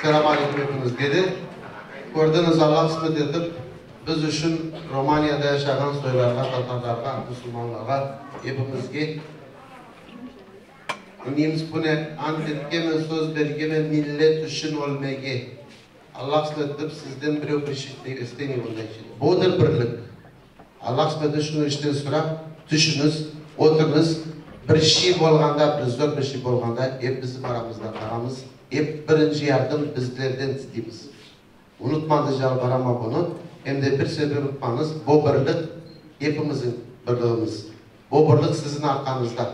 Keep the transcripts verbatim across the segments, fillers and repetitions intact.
Assalomu alaykum hepinizga dedi. Gördünüz Allah kısmet edip biz üçün Romaniyada yaşayan soylarga, Tatarlarga, Müslümanlarga hepimizge Nimiz bunu andetkeme, söz bergeme, millet üçün olmege Allah kısmet edip sizden bir öpüşükleri isteniyor bundan için. Budur birlik. Allah kısmet edip şunu işten sonra düşünüz, oturunuz. Bir şey bolganda, bir zor bir şey bolganda hep bizim aramızda karamız. Hep birinci yardım bizlerden isteyimiz. Unutmadı jalbarama bunu. Hem de bir sefer unutmanız, bu birlik hepimizin birliğimiz. Bu birlik sizin arkanızda.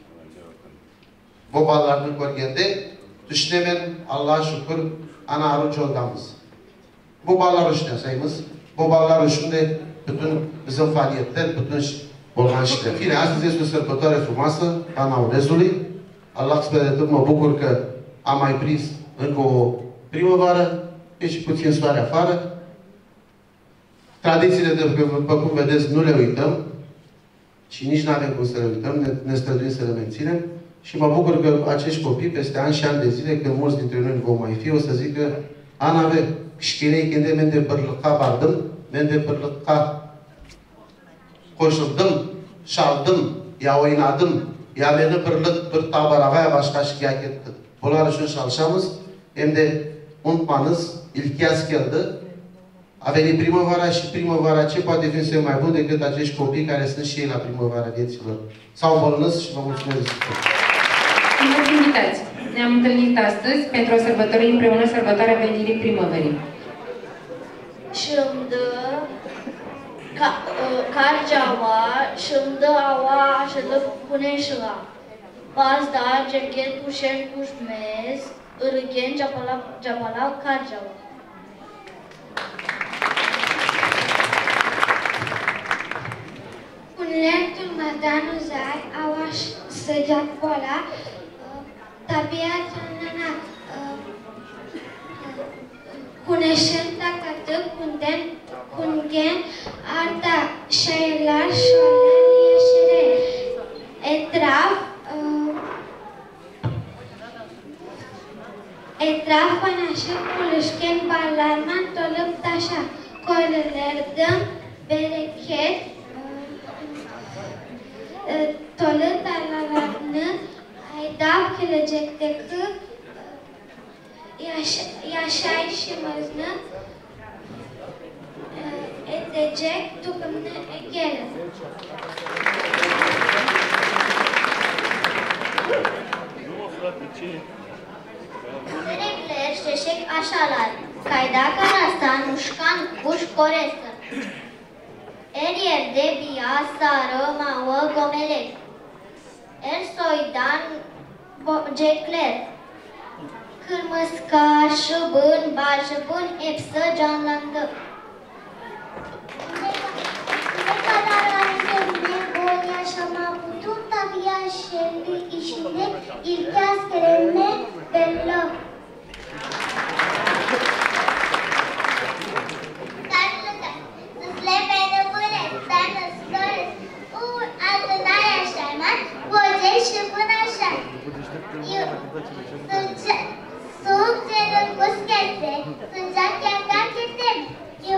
Bu ballarını görgende düşünemen Allah'a şükür ana arınç oldamız. Bu ballar için yaşayımız. Bu ballar için de bütün bizim faaliyetler, bütün bolgan şeyler. Fine, astăzi este o sărbătoare frumoasă, Ana Odesului. Allah kısmet edip mă bucur că am mai prins încă o primăvară, e și puțin soare afară. Tradițiile, după cum vedeți, nu le uităm și nici nu avem cum să le uităm, ne, ne străduim să le menținem. Și mă bucur că acești copii, peste ani și ani de zile, când mulți dintre noi nu vom mai fi, o să zică Ana ave, știinei când men de bărlăca bardım, men de bărlăca koşuldım, şaldım, ya oynadım, ya beni birlik bir tabaravaya başka şikayet etti. Bunlar için çalışamız. Hem de unutmanız, ilk yaz geldi. A venit primăvara și primăvara ce poate fi să mai bun decât acești copii care sunt și ei la primăvara vieților. S-au îmbolnăvit și vă mulțumesc. Stimați invitați, ne-am întâlnit astăzi pentru a sărbători împreună sărbătoarea venirii primăverii. Și îmi dă cargeaua și îmi dă aua și dă pune și la. Pazda, cerchet, pușen, pușmez, râchen, geapala, cargeaua. Unetul Madanu Zai, awaș săgeat pola, tabia țanana, cuneșenta cătă, cunden, cungen, arta șailar, șolan, ieșire, etraf, etraf, panașă, pulușken, balarman, tolăp, tașa, colelerdăm, berechet, tolet alalarını aydap gelecekteki yaşayışımızı edecek durumuna gelin. Merekler şeşek aşalar, kayda karastan uşkan kuş koresın. Er yerde beyaz, sarı, mavi gomelek. Er soydan böcekler. Kırmızı, şıbın, balşıbın hepsi canlandı. Ne kadar önemli bu yaşama bütün tabiat şehri içinde ilk askerime belli. Soğuk canım kuş geldi, sıcak yandan gittim.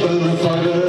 sănătoare